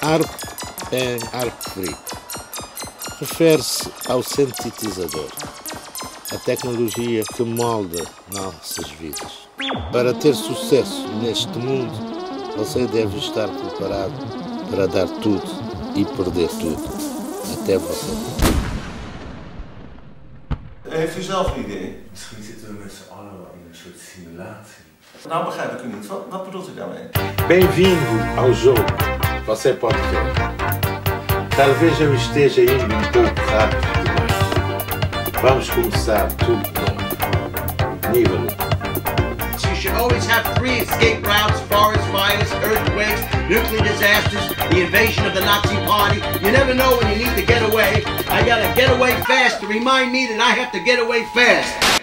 ARP é ARP Free. Refere-se ao sintetizador, a tecnologia que molda nossas vidas. Para ter sucesso neste mundo, você deve estar preparado para dar tudo e perder tudo. Até você. Heeft u zelf een idee? Misschien zitten we met z'n allen in een soort simulatie. Nou begrijp ik u niet. Wat bedoelt u daarmee? Bem-vindo ao jogo. Você pode ver. Talvez eu esteja indo um pouco rápido demais. Vamos começar tudo de novo. Nível 1. You should always have 3 escape routes: forest fires, earthquakes, nuclear disasters, the invasion of the Nazi party. You never know when you need to get away. I gotta get away fast to remind me that I have to get away fast.